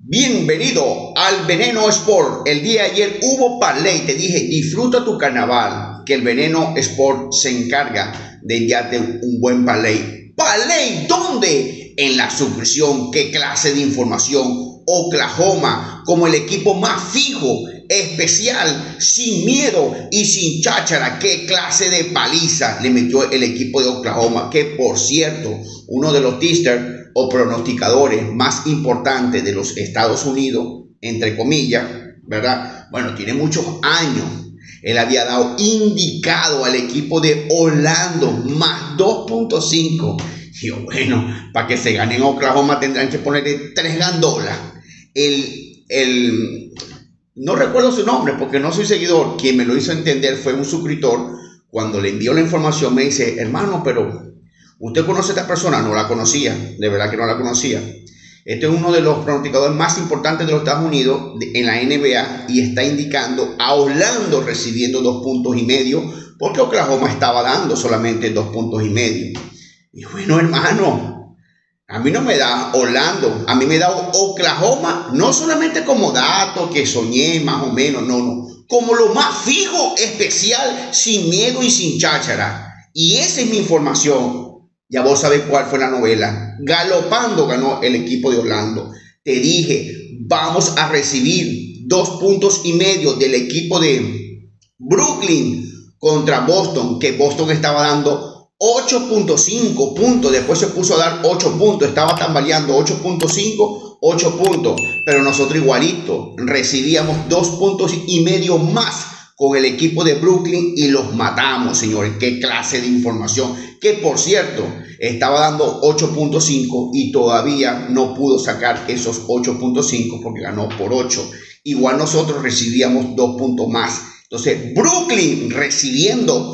Bienvenido al Veneno Sport. El día de ayer hubo parlay. Te dije, disfruta tu carnaval, que el Veneno Sport se encarga de enviarte un buen parlay. ¿Parlay dónde? En la suscripción. ¿Qué clase de información? Oklahoma como el equipo más fijo, especial, sin miedo y sin cháchara. ¿Qué clase de paliza le metió el equipo de Oklahoma? Que por cierto, uno de los tipsters o pronosticadores más importantes de los Estados Unidos, entre comillas, ¿verdad? Bueno, tiene muchos años. Él había dado indicado al equipo de Orlando más 2.5. Y yo, bueno, para que se gane en Oklahoma tendrán que ponerle 3 gandolas. No recuerdo su nombre porque no soy seguidor. Quien me lo hizo entender fue un suscriptor. Cuando le envió la información me dice, hermano, pero ¿usted conoce a esta persona? No la conocía, de verdad que no la conocía. Este es uno de los pronosticadores más importantes de los Estados Unidos en la NBA y está indicando a Orlando recibiendo 2.5 puntos porque Oklahoma estaba dando solamente 2.5 puntos. Y bueno, hermano, a mí no me da Orlando, a mí me da Oklahoma, no solamente como dato que soñé más o menos, no, como lo más fijo, especial, sin miedo y sin cháchara. Y esa es mi información. Ya vos sabés cuál fue la novela. Galopando ganó el equipo de Orlando. Te dije, vamos a recibir 2.5 puntos del equipo de Brooklyn contra Boston, que Boston estaba dando 8.5 puntos. Después se puso a dar 8 puntos. Estaba tambaleando 8.5, 8 puntos. Pero nosotros igualito recibíamos 2.5 puntos más con el equipo de Brooklyn y los matamos, señores. Qué clase de información. Que por cierto, estaba dando 8.5 y todavía no pudo sacar esos 8.5 porque ganó por 8. Igual nosotros recibíamos 2 puntos más. Entonces, Brooklyn recibiendo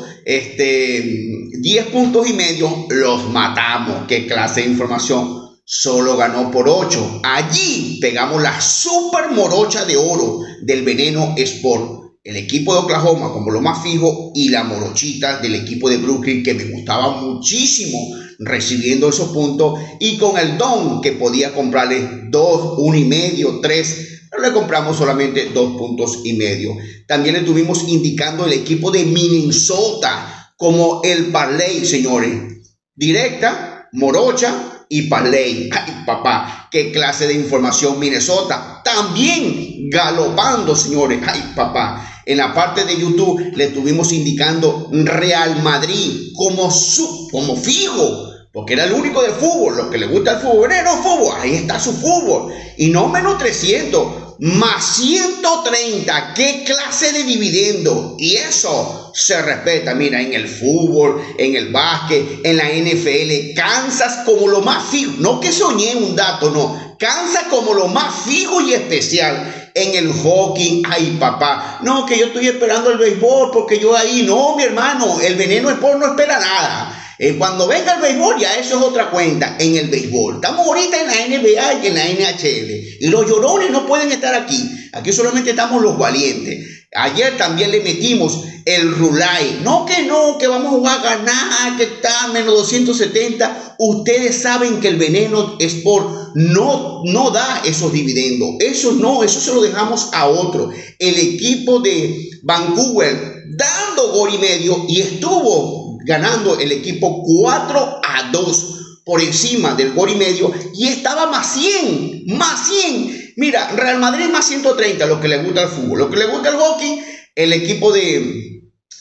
10.5 puntos, los matamos. Qué clase de información. Solo ganó por 8. Allí pegamos la super morocha de oro del Veneno Sport. El equipo de Oklahoma como lo más fijo y la morochita del equipo de Brooklyn, que me gustaba muchísimo recibiendo esos puntos, y con el don que podía comprarle 2, 1.5, 3, pero le compramos solamente 2.5 puntos. También le estuvimos indicando el equipo de Minnesota como el parlay, señores. Directa, morocha y parlay. Ay, papá, qué clase de información. Minnesota también galopando, señores. Ay, papá. En la parte de YouTube le estuvimos indicando Real Madrid como fijo, porque era el único de fútbol. Los que le gusta el fútbol, no fútbol, ahí está su fútbol. Y no menos 300, más 130. ¿Qué clase de dividendo? Y eso se respeta. Mira, en el fútbol, en el básquet, en la NFL, Kansas como lo más fijo. No que soñé un dato, no. Kansas como lo más fijo y especial. En el hockey, ay papá, no, que yo estoy esperando el béisbol porque yo ahí, no, mi hermano, el Veneno Sport no espera nada. Cuando venga el béisbol, ya eso es otra cuenta. En el béisbol, estamos ahorita en la NBA y en la NHL, y los llorones no pueden estar aquí. Aquí solamente estamos los valientes. Ayer también le metimos el Rulay. No, que vamos a jugar a ganar, que está menos 270. Ustedes saben que el Veneno Sport no da esos dividendos. Eso se lo dejamos a otro. El equipo de Vancouver dando gol y medio y estuvo ganando el equipo 4-2 por encima del gol y medio y estaba más 100. Mira, Real Madrid más 130, lo que le gusta el fútbol. Lo que le gusta el hockey, el equipo de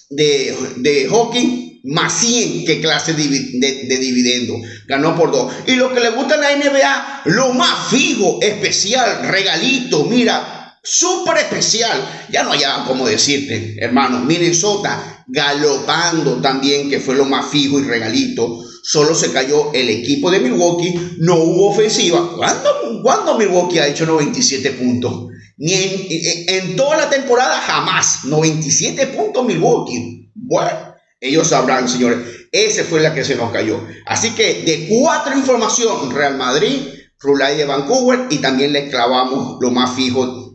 hockey más 100. Qué clase de dividendo. Ganó por 2. Y lo que le gusta la NBA, lo más fijo, especial, regalito. Mira, súper especial. Ya no hay como decirte, hermano. Minnesota galopando también, que fue lo más fijo y regalito. Solo se cayó el equipo de Milwaukee. No hubo ofensiva. ¿Cuándo Milwaukee ha hecho 97 puntos? Ni en toda la temporada, jamás. 97 puntos Milwaukee. Bueno, ellos sabrán, señores. Esa fue la que se nos cayó. Así que de 4 información, Real Madrid, Rulay de Vancouver, y también le clavamos lo más fijo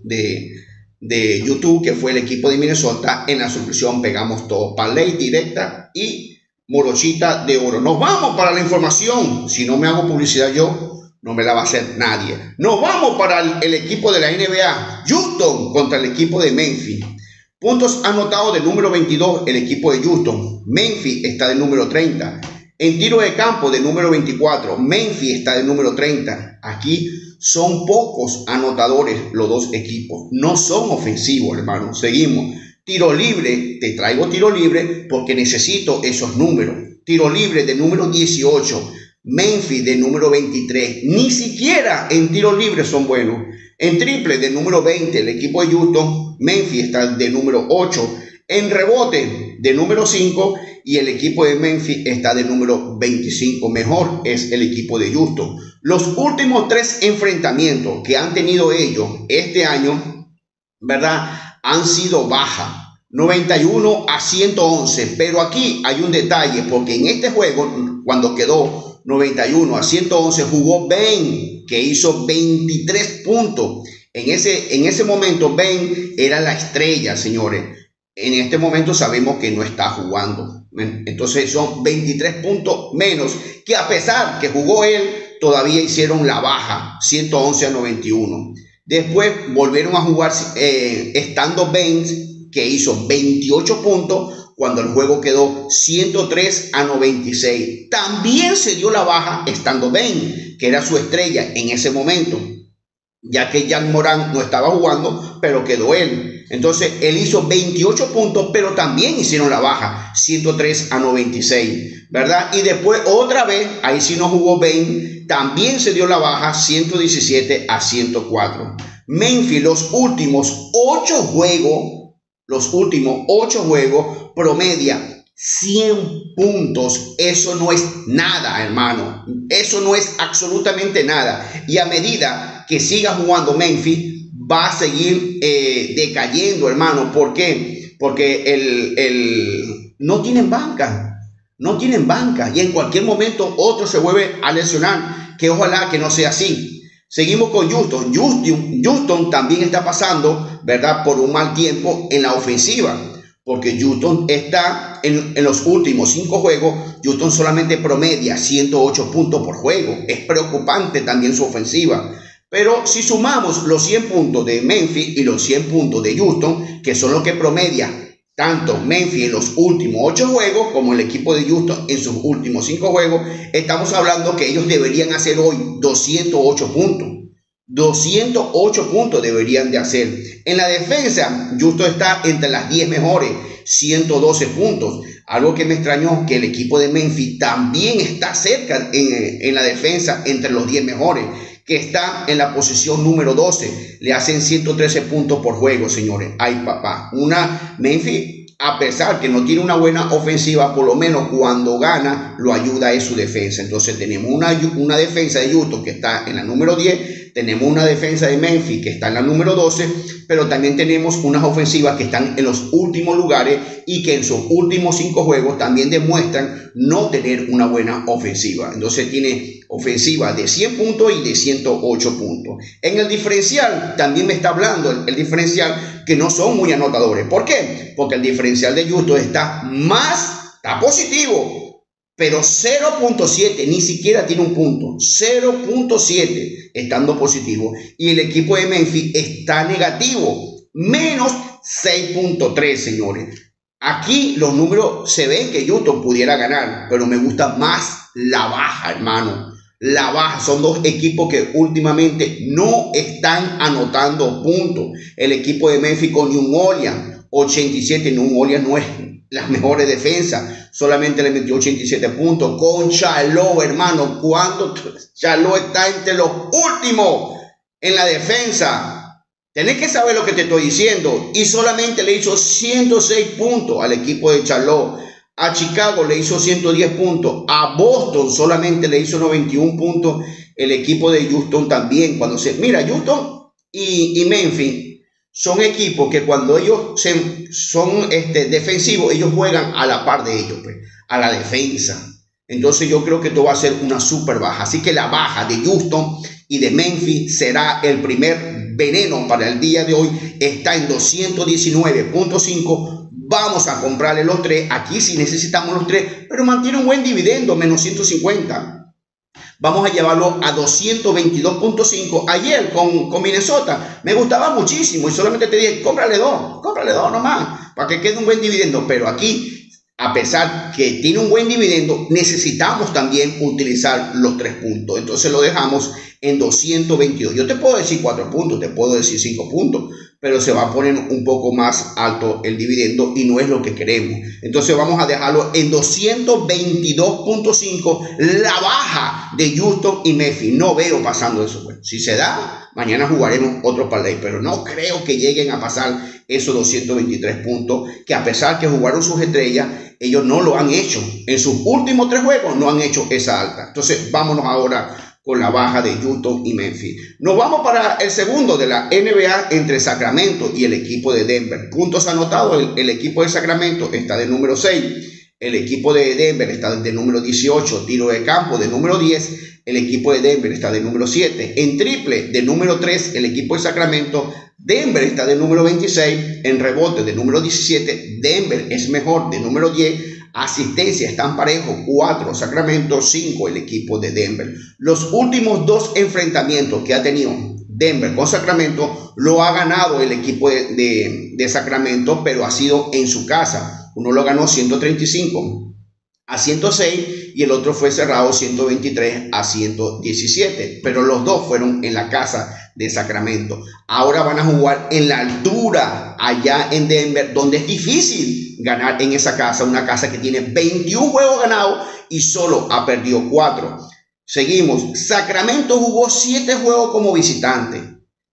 de YouTube, que fue el equipo de Minnesota. En la suscripción pegamos todo, parlay directa y morochita de oro. Nos vamos para la información. Si no me hago publicidad yo, no me la va a hacer nadie. Nos vamos para el equipo de la NBA. Houston contra el equipo de Memphis. Puntos anotados del número 22, el equipo de Houston. Memphis está del número 30. En tiro de campo del número 24, Memphis está del número 30. Aquí son pocos anotadores los dos equipos. No son ofensivos, hermano. Seguimos. Tiro libre, te traigo tiro libre porque necesito esos números. Tiro libre del número 18, Memphis del número 23. Ni siquiera en tiro libre son buenos. En triple del número 20, el equipo de Houston, Memphis está del número 8. En rebote del número 5 y el equipo de Memphis está del número 25. Mejor es el equipo de Houston. Los últimos 3 enfrentamientos que han tenido ellos este año, ¿verdad?, han sido bajas. 91 a 111. Pero aquí hay un detalle, porque en este juego, cuando quedó 91 a 111, jugó Ben, que hizo 23 puntos. En ese momento, Ben era la estrella, señores. En este momento sabemos que no está jugando. Entonces son 23 puntos menos, que a pesar que jugó él, todavía hicieron la baja, 111 a 91. Después volvieron a jugar estando Ben, que hizo 28 puntos cuando el juego quedó 103 a 96. También se dio la baja estando Ben, que era su estrella en ese momento, ya que Jan Morant no estaba jugando, pero quedó él. Entonces él hizo 28 puntos, pero también hicieron la baja, 103 a 96, ¿verdad? Y después otra vez, ahí sí no jugó Ben, también se dio la baja, 117 a 104. Memphis los últimos 8 juegos promedia 100 puntos. Eso no es nada, hermano. Eso no es absolutamente nada. Y a medida que siga jugando Memphis, va a seguir decayendo, hermano. ¿Por qué? Porque no tienen banca. No tienen banca. Y en cualquier momento otro se vuelve a lesionar. Que ojalá que no sea así. Seguimos con Houston. Houston también está pasando, ¿verdad?, por un mal tiempo en la ofensiva. Porque Houston está en los últimos 5 juegos, Houston solamente promedia 108 puntos por juego. Es preocupante también su ofensiva. Pero si sumamos los 100 puntos de Memphis y los 100 puntos de Houston, que son los que promedia tanto Memphis en los últimos 8 juegos como el equipo de Houston en sus últimos 5 juegos, estamos hablando que ellos deberían hacer hoy 208 puntos. 208 puntos deberían de hacer. En la defensa, Houston está entre las 10 mejores, 112 puntos. Algo que me extrañó, que el equipo de Memphis también está cerca en la defensa, entre los 10 mejores, que está en la posición número 12. Le hacen 113 puntos por juego, señores. Ay, papá. Memphis, a pesar que no tiene una buena ofensiva, por lo menos cuando gana, lo ayuda es su defensa. Entonces tenemos una defensa de Houston que está en la número 10, tenemos una defensa de Memphis que está en la número 12, pero también tenemos unas ofensivas que están en los últimos lugares y que en sus últimos 5 juegos también demuestran no tener una buena ofensiva. Entonces tiene ofensiva de 100 puntos y de 108 puntos. En el diferencial también me está hablando el diferencial, que no son muy anotadores. ¿Por qué? Porque el diferencial de Houston está positivo, pero 0.7, ni siquiera tiene un punto. 0.7 estando positivo. Y el equipo de Memphis está negativo, menos 6.3, señores. Aquí los números se ven que Houston pudiera ganar, pero me gusta más la baja, hermano. La baja. Son dos equipos que últimamente no están anotando puntos. El equipo de Memphis con New Orleans, 87. New Orleans no es las mejores defensas, solamente le metió 87 puntos. Con Charlotte, hermano, cuando Charlotte está entre los últimos en la defensa. Tenés que saber lo que te estoy diciendo. Y solamente le hizo 106 puntos al equipo de Charlotte. A Chicago le hizo 110 puntos. A Boston solamente le hizo 91 puntos. El equipo de Houston también. Mira, Houston y Memphis son equipos que cuando ellos son defensivos, ellos juegan a la par de ellos, pues, a la defensa. Entonces yo creo que esto va a ser una super baja. Así que la baja de Houston y de Memphis será el primer veneno para el día de hoy. Está en 219.5. Vamos a comprarle los 3. Aquí sí necesitamos los 3, pero mantiene un buen dividendo, menos 150. Vamos a llevarlo a 222.5. Ayer con Minnesota me gustaba muchísimo y solamente te dije, cómprale dos nomás, para que quede un buen dividendo. Pero aquí, a pesar que tiene un buen dividendo, necesitamos también utilizar los 3 puntos. Entonces lo dejamos en 222. Yo te puedo decir 4 puntos, te puedo decir 5 puntos, pero se va a poner un poco más alto el dividendo y no es lo que queremos. Entonces vamos a dejarlo en 222.5, la baja de Houston y Memphis. No veo pasando eso. Bueno, si se da, mañana jugaremos otro parlay, pero no creo que lleguen a pasar esos 223 puntos, que a pesar que jugaron sus estrellas, ellos no lo han hecho. En sus últimos 3 juegos no han hecho esa alta. Entonces vámonos ahora con la baja de Houston y Memphis. Nos vamos para el segundo de la NBA entre Sacramento y el equipo de Denver. Puntos anotados, el equipo de Sacramento está de número 6, el equipo de Denver está de número 18, tiro de campo de número 10, el equipo de Denver está de número 7, en triple de número 3, el equipo de Sacramento. Denver está de número 26, en rebote de número 17, Denver es mejor de número 10, asistencia están parejos, 4 Sacramento, 5 el equipo de Denver. Los últimos 2 enfrentamientos que ha tenido Denver con Sacramento lo ha ganado el equipo de Sacramento, pero ha sido en su casa. Uno lo ganó 135-106 y el otro fue cerrado 123-117, pero los dos fueron en la casa de Sacramento. Ahora van a jugar en la altura allá en Denver, donde es difícil ganar en esa casa, una casa que tiene 21 juegos ganados y solo ha perdido 4. Seguimos. Sacramento jugó 7 juegos como visitante.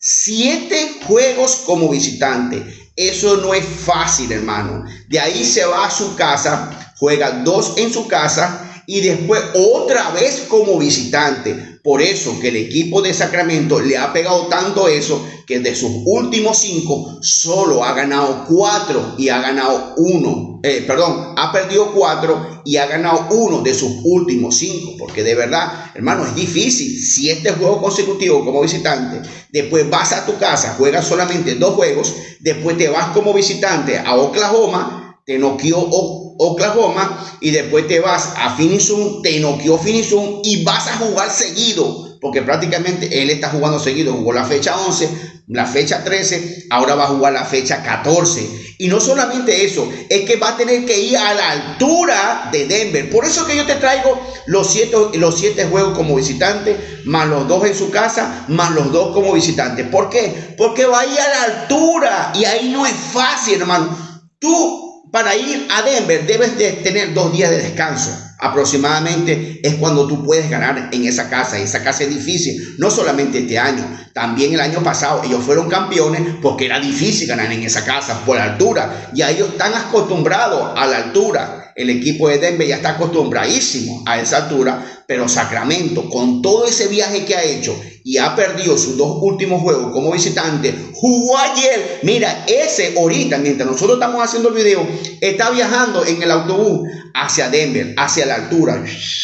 7 juegos como visitante. Eso no es fácil, hermano. De ahí se va a su casa, juega 2 en su casa y después otra vez como visitante. Por eso que el equipo de Sacramento le ha pegado tanto eso, que de sus últimos 5 solo ha ganado 4 y ha ganado 1. Ha perdido 4 y ha ganado 1 de sus últimos 5. Porque de verdad, hermano, es difícil. 7 juegos consecutivos como visitante. Después vas a tu casa, juegas solamente 2 juegos. Después te vas como visitante a Oklahoma, te noqueó Oklahoma, y después te vas a Phoenix Suns, te noqueó Phoenix Suns y vas a jugar seguido, porque prácticamente él está jugando seguido. Jugó la fecha 11, la fecha 13, ahora va a jugar la fecha 14. Y no solamente eso, es que va a tener que ir a la altura de Denver. Por eso que yo te traigo los 7 juegos como visitante, más los 2 en su casa, más los 2 como visitante. ¿Por qué? Porque va a ir a la altura y ahí no es fácil, hermano. Tú, para ir a Denver, debes de tener 2 días de descanso. Aproximadamente es cuando tú puedes ganar en esa casa. Esa casa es difícil, no solamente este año, también el año pasado ellos fueron campeones porque era difícil ganar en esa casa por la altura. Ya ellos están acostumbrados a la altura. El equipo de Denver ya está acostumbradísimo a esa altura, pero Sacramento, con todo ese viaje que ha hecho y ha perdido sus 2 últimos juegos como visitante, jugó ayer. Mira, ese ahorita, mientras nosotros estamos haciendo el video, está viajando en el autobús hacia Denver, hacia la altura.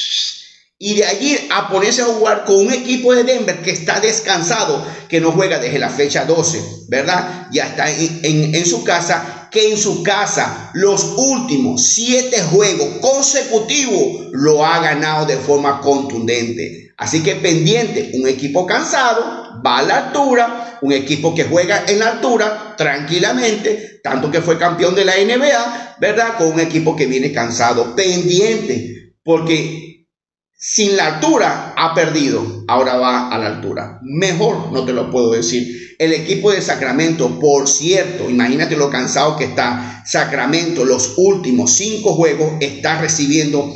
Y de allí a ponerse a jugar con un equipo de Denver que está descansado, que no juega desde la fecha 12, ¿verdad? Ya está en su casa, que en su casa los últimos 7 juegos consecutivos lo ha ganado de forma contundente. Así que pendiente, un equipo cansado, va a la altura, un equipo que juega en la altura tranquilamente, tanto que fue campeón de la NBA, ¿verdad? Con un equipo que viene cansado, pendiente, porque sin la altura ha perdido, ahora va a la altura. Mejor no te lo puedo decir. El equipo de Sacramento, por cierto, imagínate lo cansado que está. Sacramento, los últimos 5 juegos, está recibiendo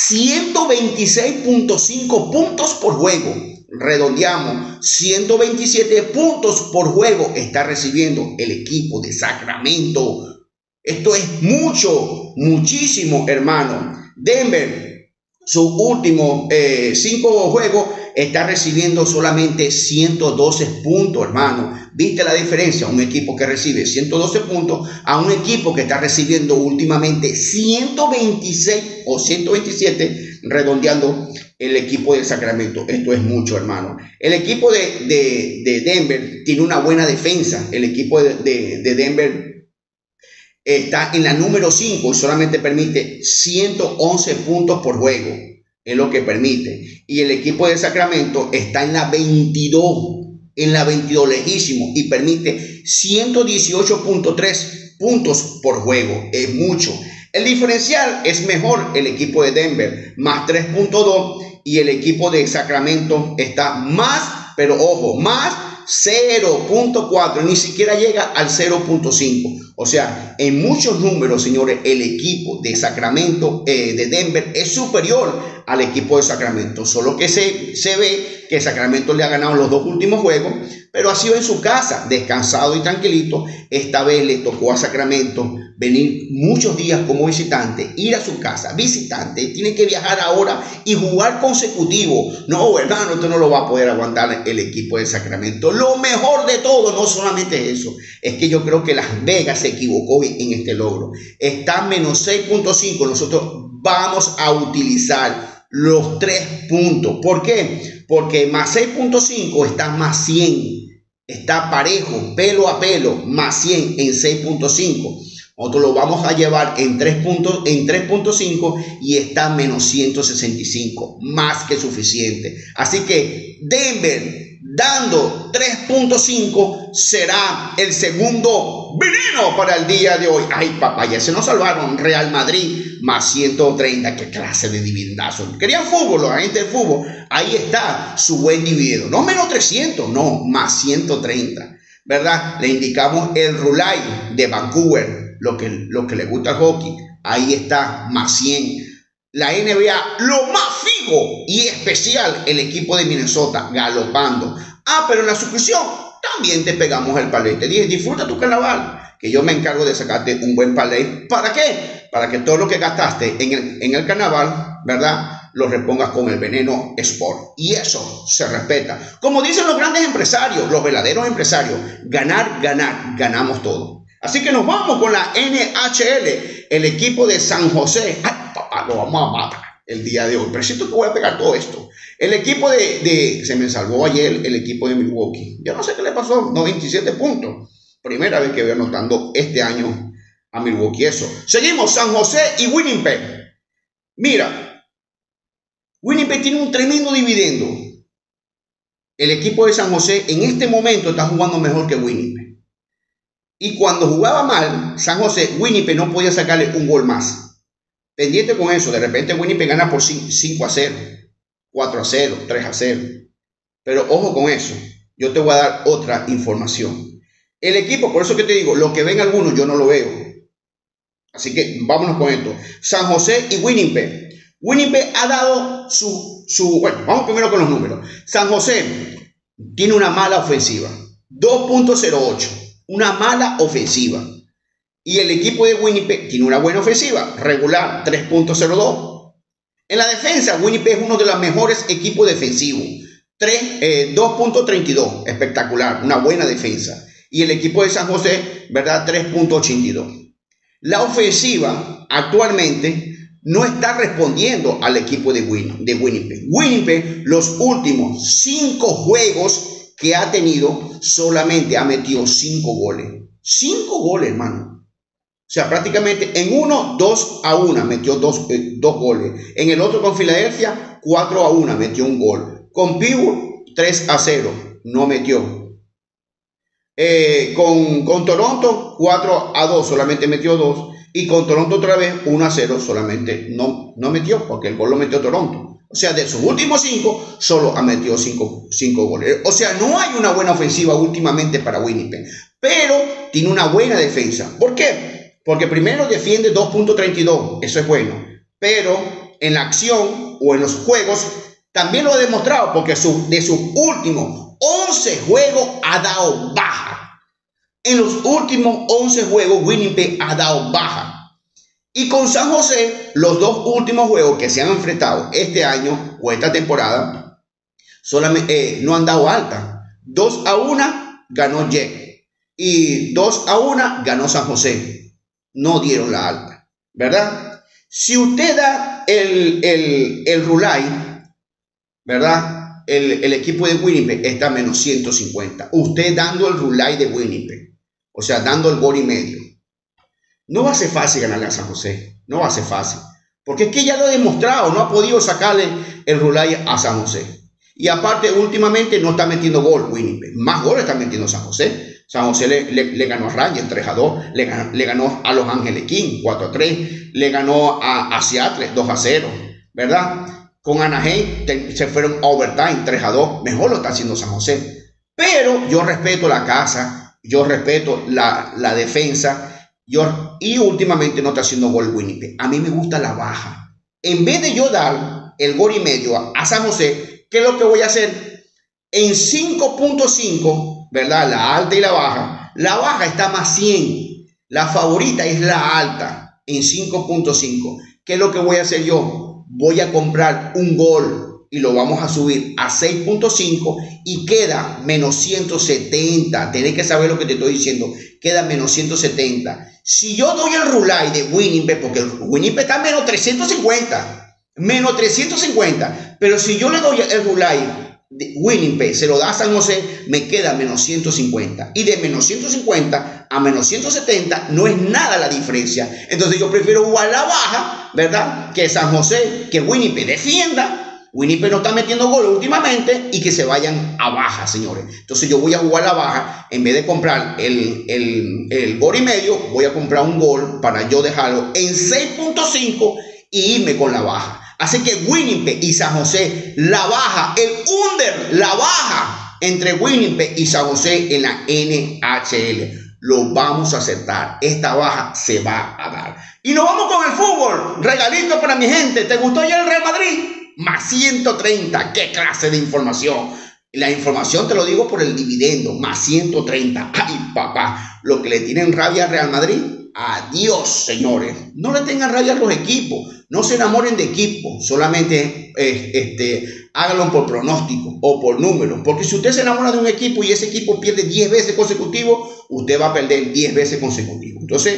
126.5 puntos por juego. Redondeamos, 127 puntos por juego está recibiendo el equipo de Sacramento. Esto es muchísimo, hermano. Denver, sus últimos 5 juegos, está recibiendo solamente 112 puntos, hermano. ¿Viste la diferencia? Un equipo que recibe 112 puntos a un equipo que está recibiendo últimamente 126 o 127, redondeando el equipo de Sacramento. Esto es mucho, hermano. El equipo de Denver tiene una buena defensa. El equipo de Denver está en la número 5 y solamente permite 111 puntos por juego. es lo que permite. Y el equipo de Sacramento está en la 22, lejísimo, y permite 118.3 puntos por juego. Es mucho. El diferencial es mejor el equipo de Denver, más 3.2, y el equipo de Sacramento está más, pero ojo, más 0.4, ni siquiera llega al 0.5. O sea, en muchos números, señores, el equipo de Sacramento, de Denver, es superior al equipo de Sacramento. Solo que se ve que Sacramento le ha ganado los 2 últimos juegos, pero ha sido en su casa, descansado y tranquilito. Esta vez le tocó a Sacramento venir muchos días como visitante, ir a su casa, visitante, tiene que viajar ahora y jugar consecutivo. No, hermano, usted no lo va a poder aguantar el equipo de Sacramento. Lo mejor de todo, no solamente eso, es que yo creo que Las Vegas se equivocó en este logro. Está menos 6.5, nosotros vamos a utilizar los 3 puntos. ¿Por qué? Porque más 6.5 está más 100. Está parejo, pelo a pelo, más 100 en 6.5. Nosotros lo vamos a llevar en 3.5 y está menos 165, más que suficiente. Así que Denver dando 3.5 será el segundo veneno para el día de hoy. Ay, papá, ya se nos salvaron. Real Madrid más 130. Qué clase de dividendazo. Querían fútbol, la gente del fútbol. Ahí está su buen dividendo. No menos 300, no, más 130. ¿Verdad? Le indicamos el Rulay de Vancouver. Lo que le gusta al hockey, ahí está, más 100. La NBA, lo más fijo y especial, el equipo de Minnesota, galopando. Pero en la suscripción también te pegamos el palete. Dije, disfruta tu carnaval, que yo me encargo de sacarte un buen palete. ¿Para qué? Para que todo lo que gastaste en el carnaval, ¿verdad?, lo repongas con el Veneno Sport. Y eso se respeta. Como dicen los grandes empresarios, los verdaderos empresarios, ganar, ganar, ganamos todo. Así que nos vamos con la NHL, el equipo de San José. Ay, papá, lo vamos a matar el día de hoy. Pero siento que voy a pegar todo esto. El equipo se me salvó ayer el equipo de Milwaukee. Yo no sé qué le pasó, 97 puntos. Primera vez que voy anotando este año a Milwaukee eso. Seguimos, San José y Winnipeg. Mira, Winnipeg tiene un tremendo dividendo. El equipo de San José en este momento está jugando mejor que Winnipeg. Y cuando jugaba mal San José, Winnipeg no podía sacarle un gol más. Pendiente con eso, de repente Winnipeg gana por 5-0, 4-0, 3-0. Pero ojo con eso, yo te voy a dar otra información. El equipo, por eso que te digo, lo que ven algunos yo no lo veo. Así que vámonos con esto. San José y Winnipeg. Winnipeg ha dado bueno, vamos primero con los números. San José tiene una mala ofensiva, 2.08. Una mala ofensiva. Y el equipo de Winnipeg tiene una buena ofensiva, regular, 3.02. En la defensa, Winnipeg es uno de los mejores equipos defensivos, 2.32, espectacular, una buena defensa. Y el equipo de San José, ¿verdad?, 3.82. La ofensiva actualmente no está respondiendo al equipo de Winnipeg. Winnipeg, los últimos 5 juegos que ha tenido, solamente ha metido 5 goles. 5 goles, hermano. O sea, prácticamente en uno, 2-1 metió 2 goles. En el otro con Filadelfia, 4-1 metió un gol. Con Pittsburgh, 3-0 no metió. Con Toronto, 4-2 solamente metió 2. Y con Toronto otra vez, 1-0 solamente no metió, porque el gol lo metió Toronto. O sea, de sus últimos 5, solo ha metido 5 goles. O sea, no hay una buena ofensiva últimamente para Winnipeg. Pero tiene una buena defensa. ¿Por qué? Porque primero defiende 2.32. Eso es bueno. Pero en la acción o en los juegos también lo ha demostrado. Porque de sus últimos 11 juegos ha dado baja. En los últimos 11 juegos Winnipeg ha dado baja. Y con San José, los 2 últimos juegos que se han enfrentado este año o esta temporada, solamente no han dado alta. 2-1 ganó Jet y 2-1 ganó San José. No dieron la alta, ¿verdad? Si usted da el Rulay, ¿verdad?, el equipo de Winnipeg está a menos 150. Usted dando el Rulay de Winnipeg, o sea, dando el gol y medio. No va a ser fácil ganarle a San José, no va a ser fácil, Porque es que ya lo he demostrado, no ha podido sacarle el rulay a San José. Y aparte, últimamente no está metiendo gol Winnipeg. Más goles está metiendo San José. San José le ganó a Rangers 3-2. Le ganó a Los Ángeles Kings 4-3. Le ganó a Seattle 2-0. ¿Verdad? Con Anaheim se fueron a overtime 3-2. Mejor lo está haciendo San José. Pero yo respeto la casa. Yo respeto la defensa. Y últimamente no está haciendo gol Winnipeg. A mí me gusta la baja. En vez de yo dar el gol y medio a San José, ¿qué es lo que voy a hacer? En 5.5, ¿verdad? La alta y la baja. La baja está más 100. La favorita es la alta en 5.5. ¿Qué es lo que voy a hacer yo? Voy a comprar un gol y lo vamos a subir a 6.5 y queda menos 170. Tenés que saber lo que te estoy diciendo. Queda menos 170. Si yo doy el rulay de Winnipeg, porque Winnipeg está menos 350. Menos 350, pero si yo le doy el rulay de Winnipeg, se lo da a San José, me queda menos 150. Y de menos 150 a menos 170 no es nada la diferencia. Entonces yo prefiero jugar la baja, ¿verdad? Que San José, que Winnipeg defienda. Winnipeg no está metiendo goles últimamente y que se vayan a baja, señores. Entonces yo voy a jugar la baja. En vez de comprar el gol y medio, voy a comprar un gol para yo dejarlo en 6.5 y irme con la baja. Así que Winnipeg y San José, la baja, el under, la baja entre Winnipeg y San José en la NHL. Lo vamos a aceptar. Esta baja se va a dar. Y nos vamos con el fútbol. Regalito para mi gente. ¿Te gustó ya el Real Madrid? Más 130. ¿Qué clase de información? La información te lo digo por el dividendo. Más 130. Ay, papá. Lo que le tienen rabia al Real Madrid. Adiós, señores. No le tengan rabia a los equipos. No se enamoren de equipos. Solamente háganlo por pronóstico o por números. Porque si usted se enamora de un equipo y ese equipo pierde 10 veces consecutivos, usted va a perder 10 veces consecutivos. Entonces,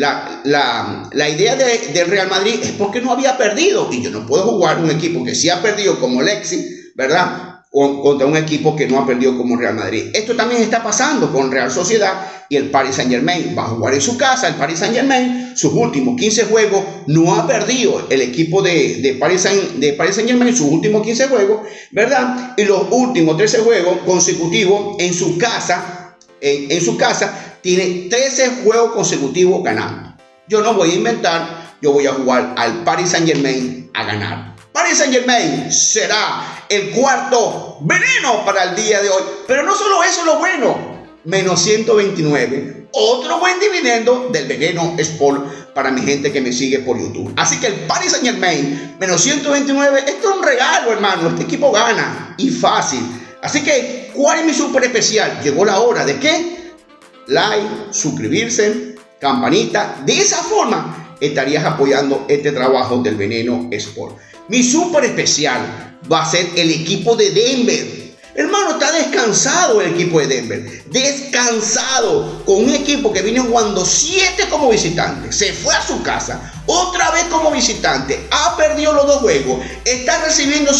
la idea del Real Madrid es porque no había perdido. Y yo no puedo jugar un equipo que sí ha perdido como Lexi, ¿verdad? Contra un equipo que no ha perdido como Real Madrid. Esto también está pasando con Real Sociedad y el Paris Saint-Germain. Va a jugar en su casa el Paris Saint-Germain. Sus últimos 15 juegos no ha perdido el equipo de Paris Saint-Germain. Sus últimos 15 juegos, ¿verdad? Y los últimos 13 juegos consecutivos en su casa. En su casa tiene 13 juegos consecutivos ganando. Yo no voy a inventar. Yo voy a jugar al Paris Saint-Germain a ganar. Paris Saint-Germain será el cuarto veneno para el día de hoy. Pero no solo eso es lo bueno. Menos 129. Otro buen dividendo del Veneno Sport para mi gente que me sigue por YouTube. Así que el Paris Saint-Germain, menos 129. Esto es un regalo, hermano. Este equipo gana. Y fácil. Así que, ¿cuál es mi super especial? Llegó la hora de ¿qué? Like, suscribirse, campanita. De esa forma estarías apoyando este trabajo del Veneno Sport. Mi super especial va a ser el equipo de Denver. Hermano, está descansado el equipo de Denver. Descansado. Con un equipo que viene jugando 7 como visitante. Se fue a su casa. Otra vez como visitante. Ha perdido los 2 juegos. Está recibiendo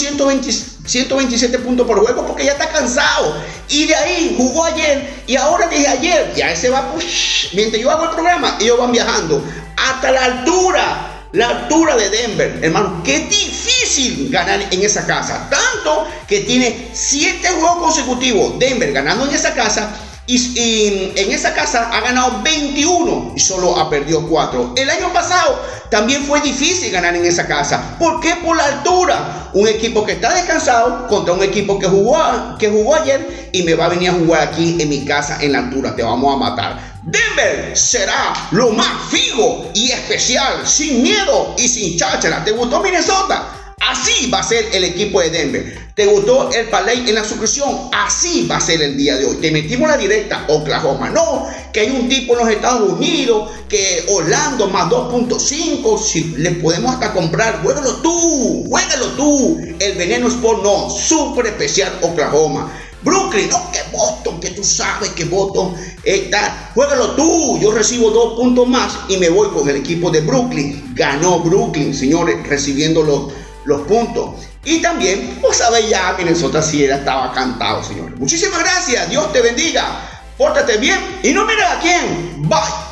127 puntos por juego porque ya está cansado. Y de ahí jugó ayer. Y ahora desde ayer ya ese va. Mientras yo hago el programa, ellos van viajando hasta la altura. La altura de Denver, hermano, qué difícil ganar en esa casa. Tanto que tiene 7 juegos consecutivos Denver ganando en esa casa. Y en esa casa ha ganado 21 y solo ha perdido 4. El año pasado también fue difícil ganar en esa casa. ¿Por qué? Por la altura. Un equipo que está descansado contra un equipo que jugó ayer y me va a venir a jugar aquí en mi casa en la altura. Te vamos a matar. Denver será lo más fijo y especial, sin miedo y sin cháchara. ¿Te gustó Minnesota? Así va a ser el equipo de Denver. ¿Te gustó el parlay en la suscripción? Así va a ser el día de hoy. Te metimos la directa Oklahoma. No, que hay un tipo en los Estados Unidos, que Orlando más 2.5. Si le podemos hasta comprar, juégalo tú. El Veneno Sport no, súper especial Oklahoma. Brooklyn, no, que Boston, que tú sabes que Boston está. Juégalo tú. Yo recibo 2 puntos más y me voy con el equipo de Brooklyn. Ganó Brooklyn, señores, recibiendo los puntos. Y también, vos sabés ya, Minnesota sí estaba cantado, señores. Muchísimas gracias. Dios te bendiga. Pórtate bien y no mires a quién. Bye.